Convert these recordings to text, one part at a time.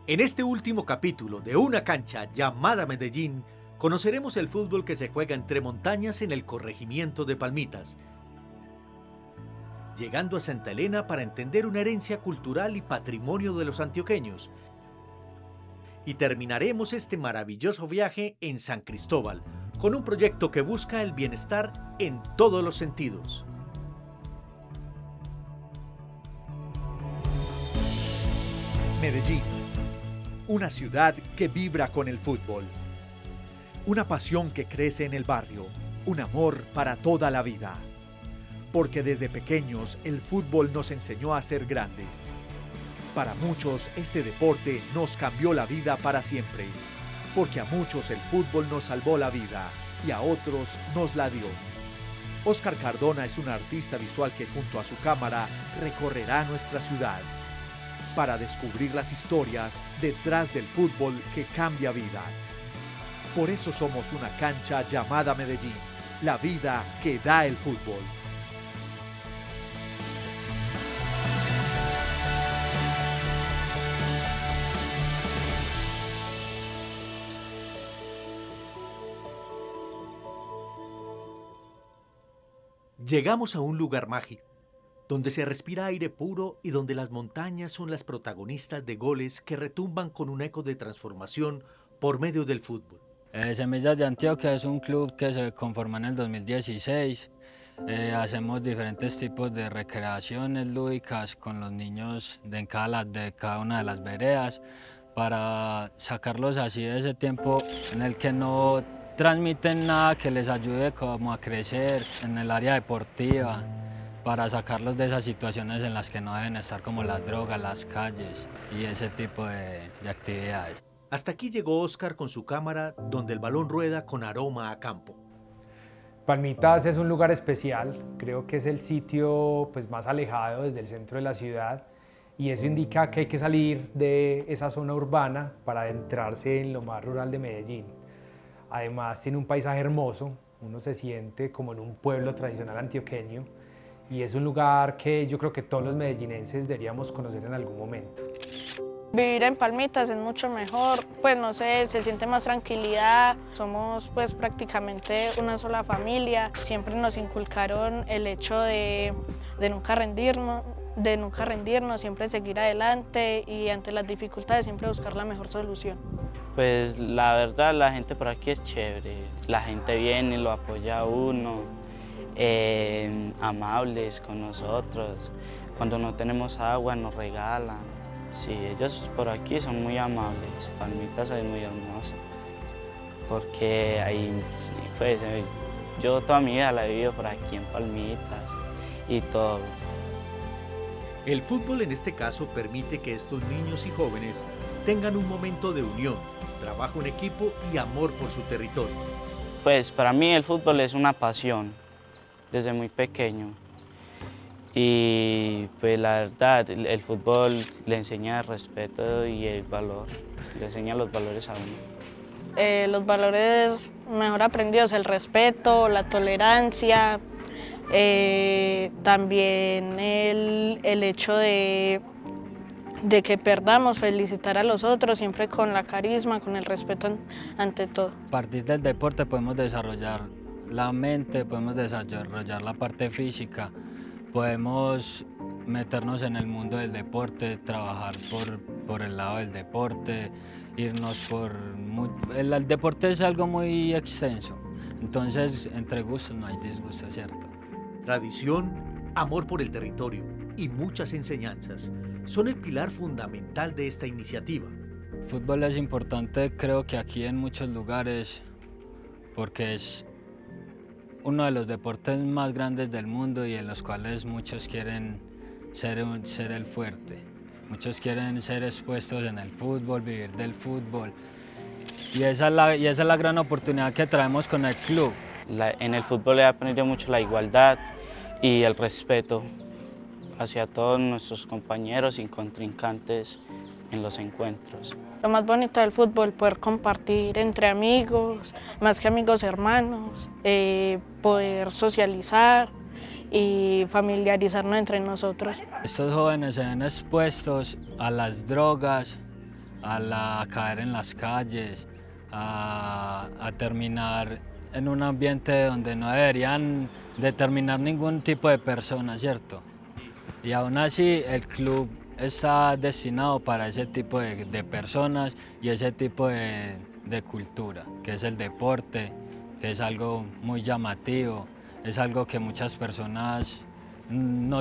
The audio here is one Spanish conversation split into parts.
En este último capítulo de Una cancha llamada Medellín, conoceremos el fútbol que se juega entre montañas en el corregimiento de Palmitas, llegando a Santa Elena para entender una herencia cultural y patrimonio de los antioqueños. Y terminaremos este maravilloso viaje en San Cristóbal, con un proyecto que busca el bienestar en todos los sentidos. Medellín, una ciudad que vibra con el fútbol. Una pasión que crece en el barrio, un amor para toda la vida. Porque desde pequeños el fútbol nos enseñó a ser grandes. Para muchos este deporte nos cambió la vida para siempre. Porque a muchos el fútbol nos salvó la vida y a otros nos la dio. Óscar Cardona es un artista visual que junto a su cámara recorrerá nuestra ciudad para descubrir las historias detrás del fútbol que cambia vidas. Por eso somos una cancha llamada Medellín, la vida que da el fútbol. Llegamos a un lugar mágico, donde se respira aire puro y donde las montañas son las protagonistas de goles que retumban con un eco de transformación por medio del fútbol. Semillas de Antioquia es un club que se conformó en el 2016. Hacemos diferentes tipos de recreaciones lúdicas con los niños de cada una de las veredas para sacarlos así de ese tiempo en el que no transmiten nada que les ayude como a crecer en el área deportiva, para sacarlos de esas situaciones en las que no deben estar, como las drogas, las calles y ese tipo de actividades. Hasta aquí llegó Óscar con su cámara, donde el balón rueda con aroma a campo. Palmitas es un lugar especial, creo que es el sitio más alejado desde el centro de la ciudad, y eso indica que hay que salir de esa zona urbana para adentrarse en lo más rural de Medellín. Además tiene un paisaje hermoso, uno se siente como en un pueblo tradicional antioqueño, y es un lugar que yo creo que todos los medellinenses deberíamos conocer en algún momento. Vivir en Palmitas es mucho mejor, no sé, se siente más tranquilidad, somos prácticamente una sola familia, siempre nos inculcaron el hecho de nunca rendirnos, siempre seguir adelante y ante las dificultades siempre buscar la mejor solución. Pues la verdad la gente por aquí es chévere, la gente viene, lo apoya a uno, amables con nosotros, cuando no tenemos agua nos regalan. Sí, ellos por aquí son muy amables, Palmitas es muy hermoso, porque ahí, yo toda mi vida la he vivido por aquí en Palmitas y todo. El fútbol en este caso permite que estos niños y jóvenes tengan un momento de unión, trabajo en equipo y amor por su territorio. Pues para mí el fútbol es una pasión, desde muy pequeño. Y pues la verdad, el fútbol le enseña el respeto y el valor, le enseña los valores a uno. Los valores mejor aprendidos, el respeto, la tolerancia, también el hecho de que perdamos, felicitar a los otros, siempre con la carisma, con el respeto ante todo. A partir del deporte podemos desarrollar la mente, podemos desarrollar la parte física, podemos meternos en el mundo del deporte, trabajar por el lado del deporte, irnos por... El deporte es algo muy extenso, entonces entre gustos no hay disgusto, ¿cierto? Tradición, amor por el territorio y muchas enseñanzas son el pilar fundamental de esta iniciativa. El fútbol es importante, creo que aquí en muchos lugares, porque es uno de los deportes más grandes del mundo y en los cuales muchos quieren ser el fuerte. Muchos quieren ser expuestos en el fútbol, vivir del fútbol. Y esa es la gran oportunidad que traemos con el club. En el fútbol he aprendido mucho la igualdad y el respeto hacia todos nuestros compañeros y contrincantes en los encuentros. Lo más bonito del fútbol, poder compartir entre amigos, más que amigos hermanos, poder socializar y familiarizarnos entre nosotros. Estos jóvenes se ven expuestos a las drogas, a caer en las calles, a terminar en un ambiente donde no deberían determinar ningún tipo de persona, ¿cierto? Y aún así el club está destinado para ese tipo de personas y ese tipo de cultura, que es el deporte, que es algo muy llamativo, es algo que muchas personas no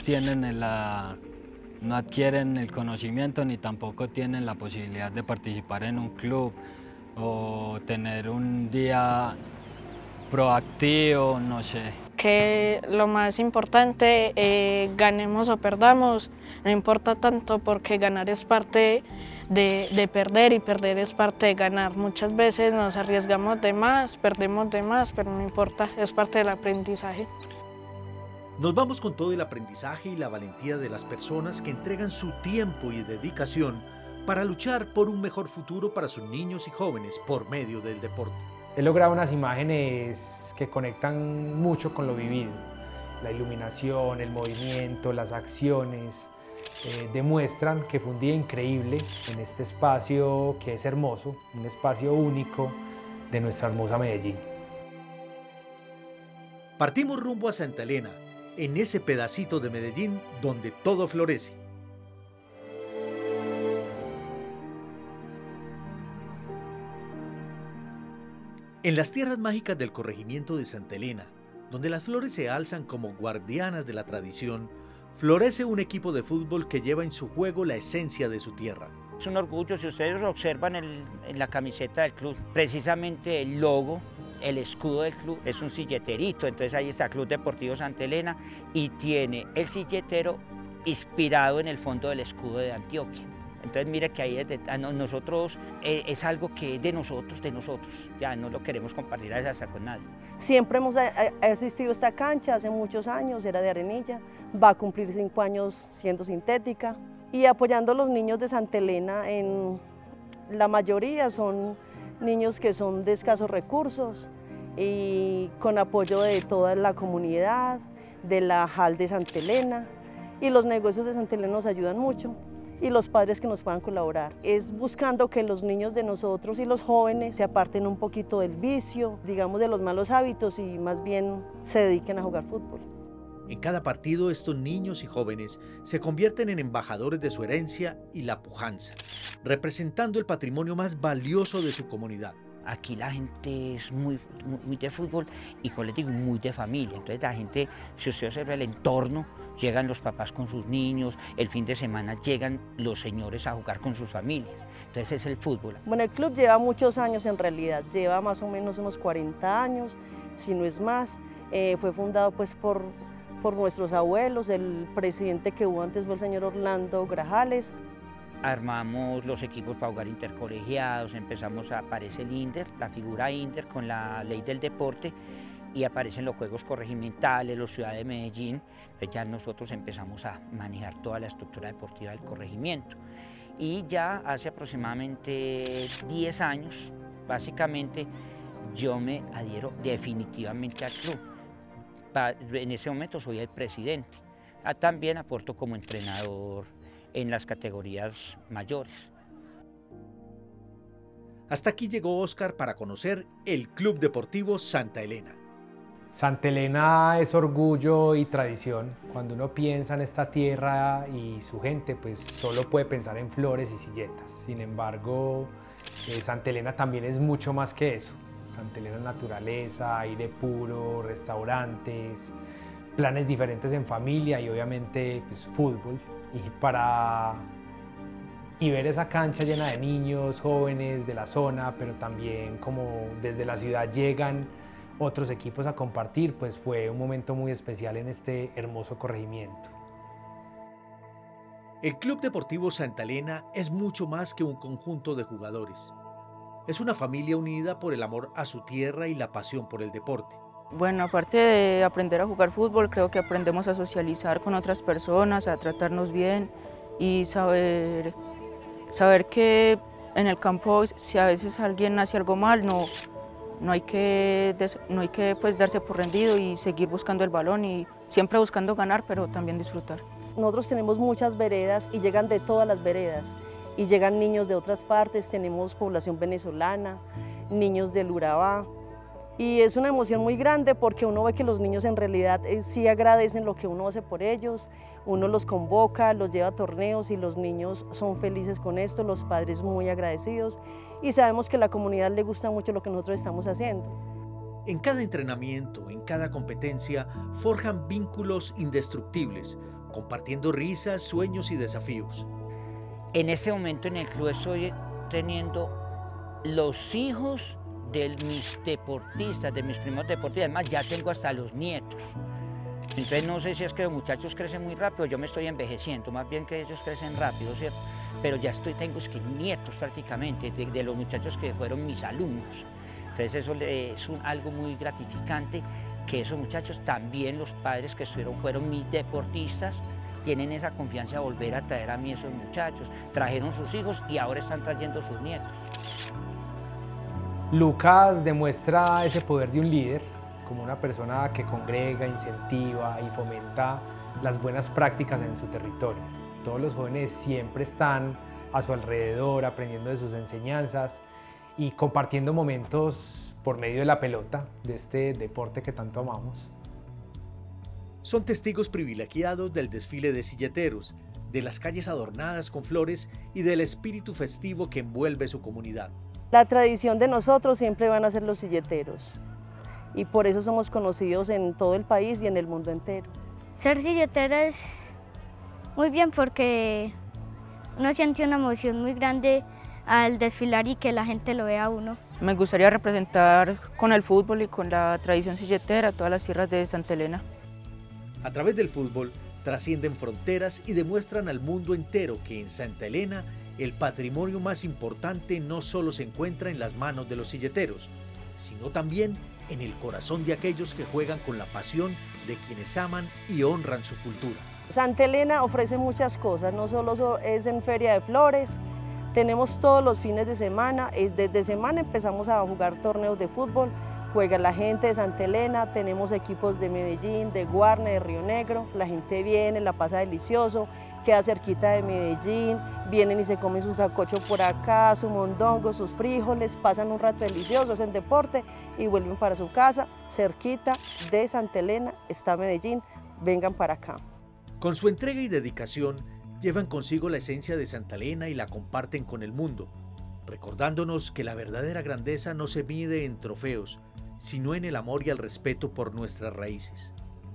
adquieren el conocimiento ni tampoco tienen la posibilidad de participar en un club o tener un día proactivo, no sé. Que lo más importante, ganemos o perdamos, no importa tanto porque ganar es parte de perder y perder es parte de ganar. Muchas veces nos arriesgamos de más, perdemos de más, pero no importa, es parte del aprendizaje. Nos vamos con todo el aprendizaje y la valentía de las personas que entregan su tiempo y dedicación para luchar por un mejor futuro para sus niños y jóvenes por medio del deporte. He logrado unas imágenes que conectan mucho con lo vivido. La iluminación, el movimiento, las acciones demuestran que fue un día increíble en este espacio que es hermoso, un espacio único de nuestra hermosa Medellín. Partimos rumbo a Santa Elena, en ese pedacito de Medellín donde todo florece. En las tierras mágicas del corregimiento de Santa Elena, donde las flores se alzan como guardianas de la tradición, florece un equipo de fútbol que lleva en su juego la esencia de su tierra. Es un orgullo, si ustedes observan en la camiseta del club, precisamente el logo, el escudo del club es un silleterito, entonces ahí está Club Deportivo Santa Elena y tiene el silletero inspirado en el fondo del escudo de Antioquia. Entonces mire que ahí nosotros es algo que es de nosotros, ya no lo queremos compartir hasta con nadie. Siempre hemos asistido a esta cancha, hace muchos años, era de arenilla, va a cumplir 5 años siendo sintética y apoyando a los niños de Santa Elena, la mayoría son niños que son de escasos recursos y con apoyo de toda la comunidad, de la JAL de Santa Elena y los negocios de Santa Elena nos ayudan mucho. Y los padres que nos puedan colaborar. Es buscando que los niños de nosotros y los jóvenes se aparten un poquito del vicio, digamos de los malos hábitos y más bien se dediquen a jugar fútbol. En cada partido estos niños y jóvenes se convierten en embajadores de su herencia y la pujanza, representando el patrimonio más valioso de su comunidad. Aquí la gente es muy de fútbol y, como les digo, muy de familia. Entonces la gente, si usted observa el entorno, llegan los papás con sus niños, el fin de semana llegan los señores a jugar con sus familias. Entonces es el fútbol. Bueno, el club lleva muchos años en realidad, lleva más o menos unos 40 años, si no es más. Fue fundado pues por nuestros abuelos, el presidente que hubo antes fue el señor Orlando Grajales. Armamos los equipos para jugar intercolegiados, aparece el INDER, la figura INDER con la ley del deporte y aparecen los juegos corregimentales, los Ciudad de Medellín, pues ya nosotros empezamos a manejar toda la estructura deportiva del corregimiento. Y ya hace aproximadamente 10 años, básicamente, yo me adhiero definitivamente al club. En ese momento soy el presidente. También aporto como entrenador en las categorías mayores. Hasta aquí llegó Oscar para conocer el Club Deportivo Santa Elena. Santa Elena es orgullo y tradición. Cuando uno piensa en esta tierra y su gente, pues solo puede pensar en flores y silletas. Sin embargo, Santa Elena también es mucho más que eso. Santa Elena es naturaleza, aire puro, restaurantes, planes diferentes en familia y obviamente pues, fútbol. Y ver esa cancha llena de niños, jóvenes de la zona, pero también como desde la ciudad llegan otros equipos a compartir, pues fue un momento muy especial en este hermoso corregimiento. El Club Deportivo Santa Elena es mucho más que un conjunto de jugadores. Es una familia unida por el amor a su tierra y la pasión por el deporte. Bueno, aparte de aprender a jugar fútbol, creo que aprendemos a socializar con otras personas, a tratarnos bien y saber que en el campo, si a veces alguien hace algo mal, no hay que pues, darse por rendido y seguir buscando el balón y siempre buscando ganar, pero también disfrutar. Nosotros tenemos muchas veredas y llegan de todas las veredas y llegan niños de otras partes, tenemos población venezolana, niños del Urabá, y es una emoción muy grande porque uno ve que los niños en realidad sí agradecen lo que uno hace por ellos, uno los convoca, los lleva a torneos y los niños son felices con esto, los padres muy agradecidos y sabemos que a la comunidad le gusta mucho lo que nosotros estamos haciendo. En cada entrenamiento, en cada competencia, forjan vínculos indestructibles, compartiendo risas, sueños y desafíos. En ese momento en el club estoy teniendo los hijos de mis deportistas, de mis primos deportistas, además ya tengo hasta los nietos. Entonces no sé si es que los muchachos crecen muy rápido, yo me estoy envejeciendo, más bien que ellos crecen rápido, ¿cierto? Pero ya tengo nietos prácticamente de los muchachos que fueron mis alumnos. Entonces eso es algo muy gratificante, que esos muchachos también, los padres que fueron mis deportistas, tienen esa confianza de volver a traer a mí esos muchachos. Trajeron sus hijos y ahora están trayendo sus nietos. Lucas demuestra ese poder de un líder, como una persona que congrega, incentiva y fomenta las buenas prácticas en su territorio. Todos los jóvenes siempre están a su alrededor, aprendiendo de sus enseñanzas y compartiendo momentos por medio de la pelota, de este deporte que tanto amamos. Son testigos privilegiados del desfile de silleteros, de las calles adornadas con flores y del espíritu festivo que envuelve su comunidad. La tradición de nosotros siempre van a ser los silleteros y por eso somos conocidos en todo el país y en el mundo entero. Ser silletero es muy bien porque uno siente una emoción muy grande al desfilar y que la gente lo vea a uno. Me gustaría representar con el fútbol y con la tradición silletera todas las tierras de Santa Elena. A través del fútbol trascienden fronteras y demuestran al mundo entero que en Santa Elena el patrimonio más importante no solo se encuentra en las manos de los silleteros, sino también en el corazón de aquellos que juegan con la pasión de quienes aman y honran su cultura. Santa Elena ofrece muchas cosas, no solo es en Feria de Flores, tenemos todos los fines de semana, desde semana empezamos a jugar torneos de fútbol, juega la gente de Santa Elena, tenemos equipos de Medellín, de Guarne, de Río Negro, la gente viene, la pasa delicioso, queda cerquita de Medellín, vienen y se comen su sancocho por acá, su mondongo, sus frijoles, pasan un rato delicioso, hacen deporte y vuelven para su casa, cerquita de Santa Elena está Medellín, vengan para acá. Con su entrega y dedicación, llevan consigo la esencia de Santa Elena y la comparten con el mundo, recordándonos que la verdadera grandeza no se mide en trofeos, sino en el amor y el respeto por nuestras raíces.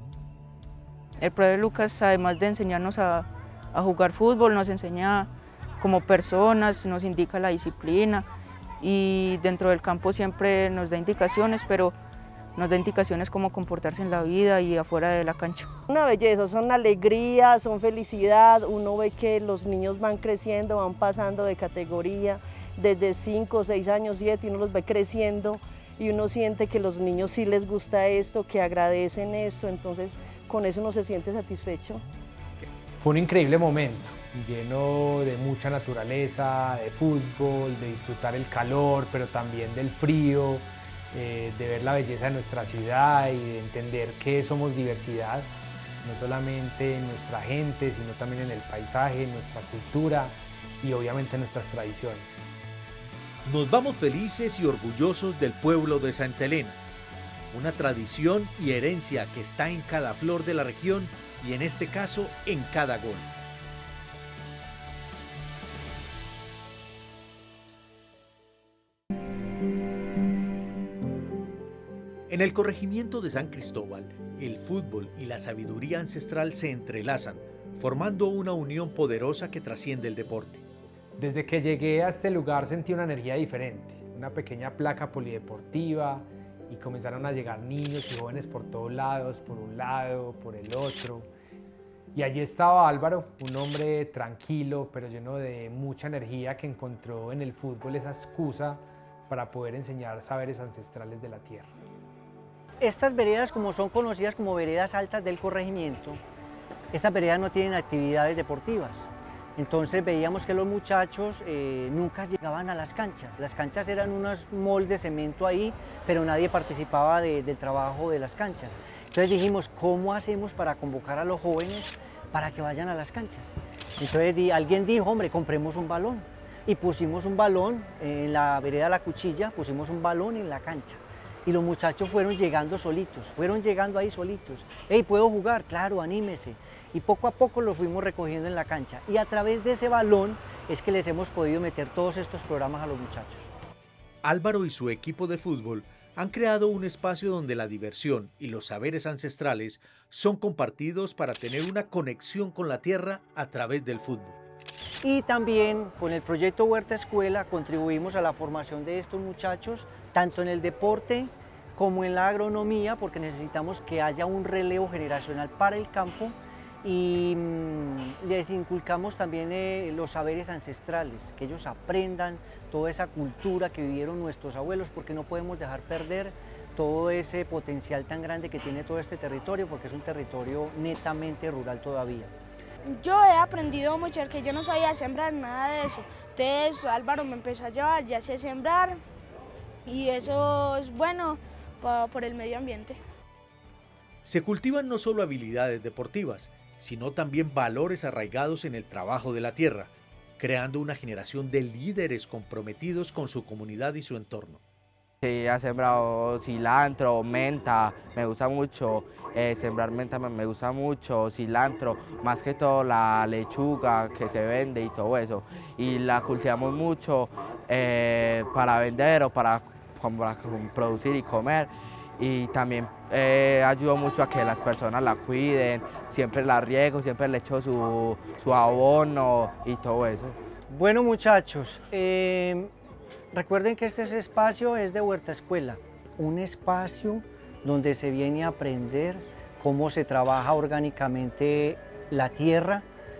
El profe Lucas, además de enseñarnos a jugar fútbol, nos enseña como personas, nos indica la disciplina y dentro del campo siempre nos da indicaciones, pero nos da indicaciones cómo comportarse en la vida y afuera de la cancha. Una belleza, son alegría, son felicidad, uno ve que los niños van creciendo, van pasando de categoría, desde 5, 6 años, 7, y uno los ve creciendo y uno siente que los niños sí les gusta esto, que agradecen esto, entonces con eso uno se siente satisfecho. Fue un increíble momento, lleno de mucha naturaleza, de fútbol, de disfrutar el calor, pero también del frío, de ver la belleza de nuestra ciudad y de entender que somos diversidad, no solamente en nuestra gente, sino también en el paisaje, en nuestra cultura y obviamente en nuestras tradiciones. Nos vamos felices y orgullosos del pueblo de Santa Elena, una tradición y herencia que está en cada flor de la región y en este caso en cada gol. En el corregimiento de San Cristóbal, el fútbol y la sabiduría ancestral se entrelazan, formando una unión poderosa que trasciende el deporte. Desde que llegué a este lugar sentí una energía diferente, una pequeña placa polideportiva y comenzaron a llegar niños y jóvenes por todos lados, por un lado, por el otro. Y allí estaba Álvaro, un hombre tranquilo pero lleno de mucha energía que encontró en el fútbol esa excusa para poder enseñar saberes ancestrales de la tierra. Estas veredas, como son conocidas como veredas altas del corregimiento, estas veredas no tienen actividades deportivas. Entonces veíamos que los muchachos nunca llegaban a las canchas eran unos moldes de cemento ahí, pero nadie participaba del trabajo de las canchas. Entonces dijimos, ¿cómo hacemos para convocar a los jóvenes para que vayan a las canchas? Entonces alguien dijo, hombre, compremos un balón. y pusimos un balón en la vereda La Cuchilla, pusimos un balón en la cancha. Y los muchachos fueron llegando solitos, fueron llegando ahí solitos. ¡Hey, puedo jugar! Claro, anímese. Y poco a poco los fuimos recogiendo en la cancha. Y a través de ese balón es que les hemos podido meter todos estos programas a los muchachos. Álvaro y su equipo de fútbol han creado un espacio donde la diversión y los saberes ancestrales son compartidos para tener una conexión con la tierra a través del fútbol. Y también con el proyecto Huerta Escuela contribuimos a la formación de estos muchachos, tanto en el deporte como en la agronomía, porque necesitamos que haya un relevo generacional para el campo, y les inculcamos también los saberes ancestrales, que ellos aprendan toda esa cultura que vivieron nuestros abuelos, porque no podemos dejar perder todo ese potencial tan grande que tiene todo este territorio, porque es un territorio netamente rural todavía. Yo he aprendido mucho, porque yo no sabía sembrar nada de eso. Entonces Álvaro me empezó a llevar, ya sé sembrar, y eso es bueno por el medio ambiente. Se cultivan no solo habilidades deportivas, sino también valores arraigados en el trabajo de la tierra, creando una generación de líderes comprometidos con su comunidad y su entorno. Sí, ha sembrado cilantro, menta, me gusta mucho, sembrar menta me gusta mucho, cilantro, más que todo la lechuga que se vende y todo eso, y la cultivamos mucho para vender o para producir y comer, y también ayudo mucho a que las personas la cuiden, siempre la riego, siempre le echo su abono y todo eso. Bueno, muchachos, recuerden que este espacio es de Huerta Escuela, un espacio donde se viene a aprender cómo se trabaja orgánicamente la tierra,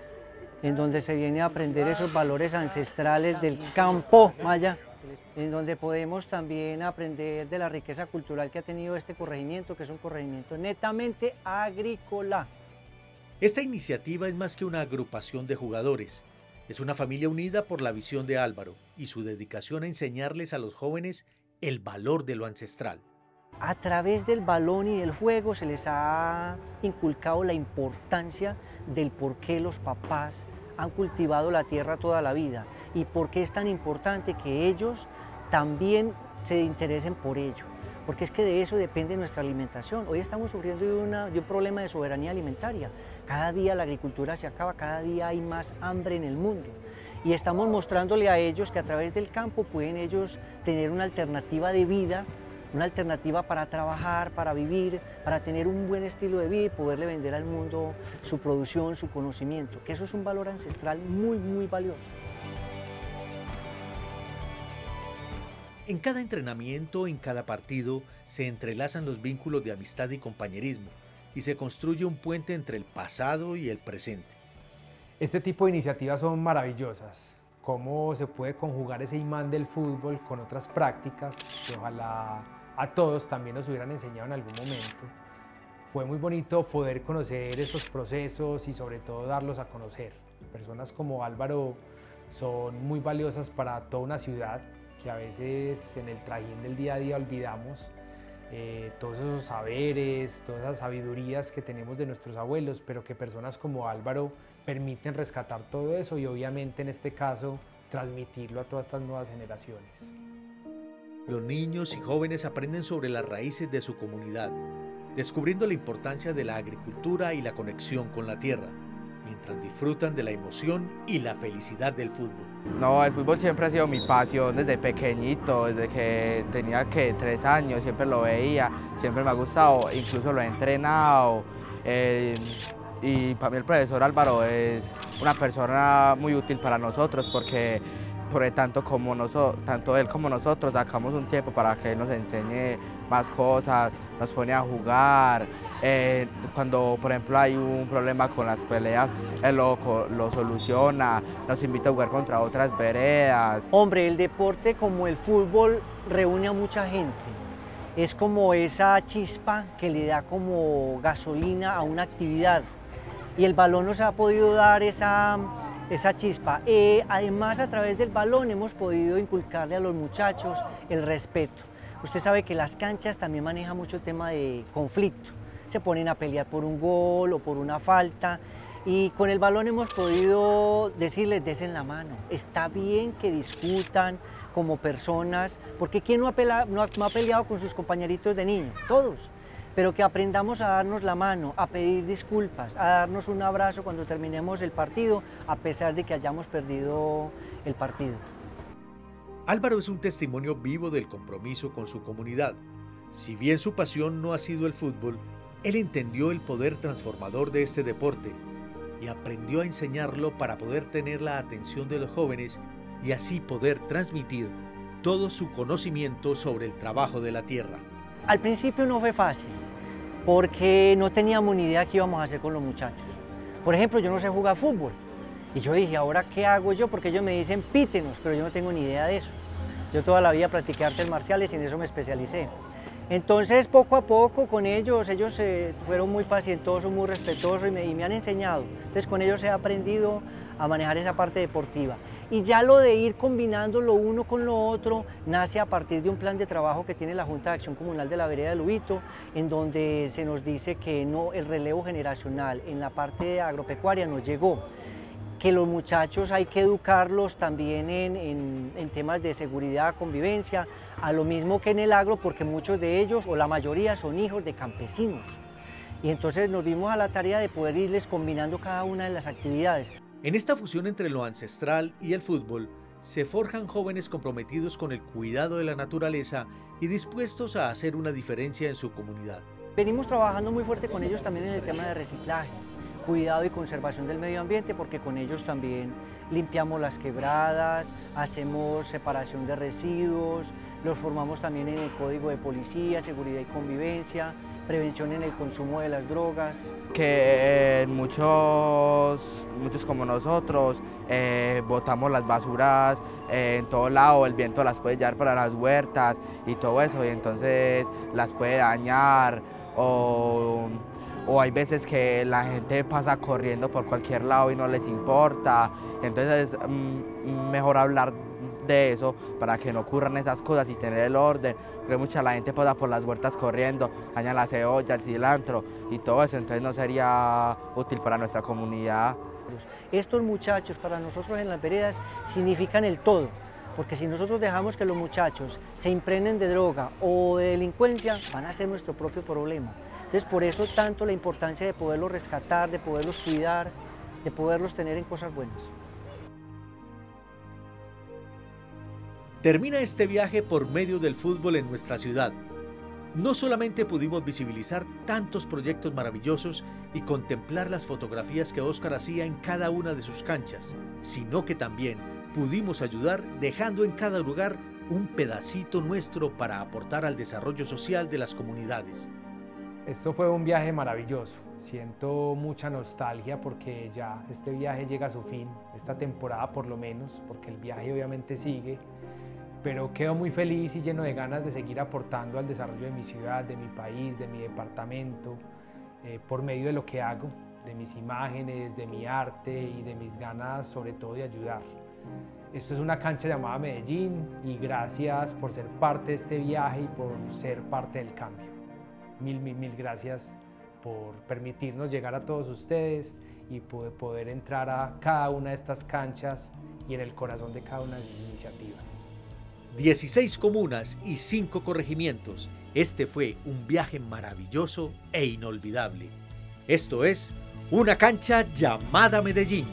en donde se viene a aprender esos valores ancestrales del campo maya, en donde podemos también aprender de la riqueza cultural que ha tenido este corregimiento, que es un corregimiento netamente agrícola. Esta iniciativa es más que una agrupación de jugadores. Es una familia unida por la visión de Álvaro y su dedicación a enseñarles a los jóvenes el valor de lo ancestral. A través del balón y del juego se les ha inculcado la importancia del por qué los papás han cultivado la tierra toda la vida y por qué es tan importante que ellos también se interesen por ello, porque es que de eso depende nuestra alimentación. Hoy estamos sufriendo de un problema de soberanía alimentaria. Cada día la agricultura se acaba, cada día hay más hambre en el mundo. Y estamos mostrándole a ellos que a través del campo pueden ellos tener una alternativa de vida, una alternativa para trabajar, para vivir, para tener un buen estilo de vida y poderle vender al mundo su producción, su conocimiento, que eso es un valor ancestral muy, muy valioso. En cada entrenamiento, en cada partido, se entrelazan los vínculos de amistad y compañerismo y se construye un puente entre el pasado y el presente. Este tipo de iniciativas son maravillosas. Cómo se puede conjugar ese imán del fútbol con otras prácticas que ojalá a todos también nos hubieran enseñado en algún momento. Fue muy bonito poder conocer esos procesos y sobre todo darlos a conocer. Personas como Álvaro son muy valiosas para toda una ciudad, que a veces en el trajín del día a día olvidamos todos esos saberes, todas esas sabidurías que tenemos de nuestros abuelos, pero que personas como Álvaro permiten rescatar todo eso y obviamente en este caso transmitirlo a todas estas nuevas generaciones. Los niños y jóvenes aprenden sobre las raíces de su comunidad, descubriendo la importancia de la agricultura y la conexión con la tierra, mientras disfrutan de la emoción y la felicidad del fútbol. No, el fútbol siempre ha sido mi pasión desde pequeñito, desde que tenía 3 años, siempre lo veía, siempre me ha gustado, incluso lo he entrenado. Y para mí el profesor Álvaro es una persona muy útil para nosotros porque tanto él como nosotros sacamos un tiempo para que él nos enseñe más cosas, nos pone a jugar. Cuando por ejemplo hay un problema con las peleas, él lo soluciona, nos invita a jugar contra otras veredas. Hombre, el deporte como el fútbol reúne a mucha gente. Es como esa chispa que le da como gasolina a una actividad. Y el balón nos ha podido dar esa chispa. Además, a través del balón hemos podido inculcarle a los muchachos el respeto. Usted sabe que las canchas también manejan mucho el tema de conflicto. Se ponen a pelear por un gol o por una falta Y con el balón hemos podido decirles, desen la mano, está bien que discutan como personas, porque ¿quién no ha peleado con sus compañeritos de niño? Todos. Pero que aprendamos a darnos la mano, a pedir disculpas, a darnos un abrazo cuando terminemos el partido, a pesar de que hayamos perdido el partido. Álvaro es un testimonio vivo del compromiso con su comunidad. Si bien su pasión no ha sido el fútbol, él entendió el poder transformador de este deporte y aprendió a enseñarlo para poder tener la atención de los jóvenes y así poder transmitir todo su conocimiento sobre el trabajo de la tierra. Al principio no fue fácil, porque no teníamos ni idea qué íbamos a hacer con los muchachos. Por ejemplo, yo no sé jugar fútbol, y yo dije, ¿ahora qué hago yo? Porque ellos me dicen, pítenos, pero yo no tengo ni idea de eso. Yo toda la vida practiqué artes marciales y en eso me especialicé. Entonces, poco a poco con ellos fueron muy pacientosos, muy respetuosos y me han enseñado. Entonces, con ellos he aprendido a manejar esa parte deportiva. Y ya lo de ir combinando lo uno con lo otro nace a partir de un plan de trabajo que tiene la Junta de Acción Comunal de la Vereda de Lubito, en donde se nos dice que el relevo generacional en la parte agropecuaria no llegó, que los muchachos hay que educarlos también en temas de seguridad, convivencia, a lo mismo que en el agro, porque muchos de ellos, o la mayoría, son hijos de campesinos. Y entonces nos dimos a la tarea de poder irles combinando cada una de las actividades. En esta fusión entre lo ancestral y el fútbol, se forjan jóvenes comprometidos con el cuidado de la naturaleza y dispuestos a hacer una diferencia en su comunidad. Venimos trabajando muy fuerte con ellos también en el tema de reciclaje, cuidado y conservación del medio ambiente, porque con ellos también limpiamos las quebradas, hacemos separación de residuos, los formamos también en el código de policía, seguridad y convivencia, prevención en el consumo de las drogas. Que muchos como nosotros botamos las basuras en todo lado, el viento las puede llevar para las huertas y todo eso, y entonces las puede dañar, o hay veces que la gente pasa corriendo por cualquier lado y no les importa, entonces es mejor hablar de eso para que no ocurran esas cosas y tener el orden, porque mucha la gente pasa por las huertas corriendo, daña la cebolla, el cilantro y todo eso, entonces no sería útil para nuestra comunidad. Estos muchachos para nosotros en las veredas significan el todo, porque si nosotros dejamos que los muchachos se impregnen de droga o de delincuencia, van a ser nuestro propio problema. Entonces por eso tanto la importancia de poderlos rescatar, de poderlos cuidar, de poderlos tener en cosas buenas. Termina este viaje por medio del fútbol en nuestra ciudad. No solamente pudimos visibilizar tantos proyectos maravillosos y contemplar las fotografías que Óscar hacía en cada una de sus canchas, sino que también pudimos ayudar dejando en cada lugar un pedacito nuestro para aportar al desarrollo social de las comunidades. Esto fue un viaje maravilloso. Siento mucha nostalgia porque ya este viaje llega a su fin, esta temporada por lo menos, porque el viaje obviamente sigue. Pero quedo muy feliz y lleno de ganas de seguir aportando al desarrollo de mi ciudad, de mi país, de mi departamento, por medio de lo que hago, de mis imágenes, de mi arte y de mis ganas sobre todo de ayudar. Esto es una cancha llamada Medellín y gracias por ser parte de este viaje y por ser parte del cambio. Mil gracias por permitirnos llegar a todos ustedes y poder entrar a cada una de estas canchas y en el corazón de cada una de sus iniciativas. 16 comunas y 5 corregimientos. Este fue un viaje maravilloso e inolvidable. Esto es Una Cancha Llamada Medellín.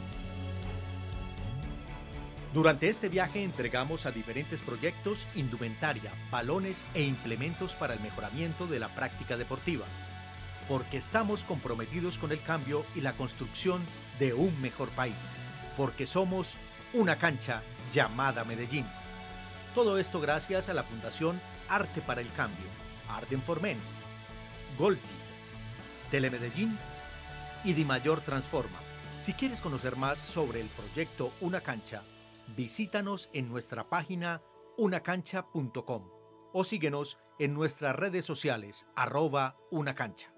Durante este viaje entregamos a diferentes proyectos indumentaria, balones e implementos para el mejoramiento de la práctica deportiva, porque estamos comprometidos con el cambio y la construcción de un mejor país, porque somos Una Cancha Llamada Medellín. Todo esto gracias a la Fundación Arte para el Cambio, Arden Formen, Golpi, Telemedellín y Dimayor Transforma. Si quieres conocer más sobre el proyecto Una Cancha, visítanos en nuestra página unacancha.com o síguenos en nuestras redes sociales @unacancha.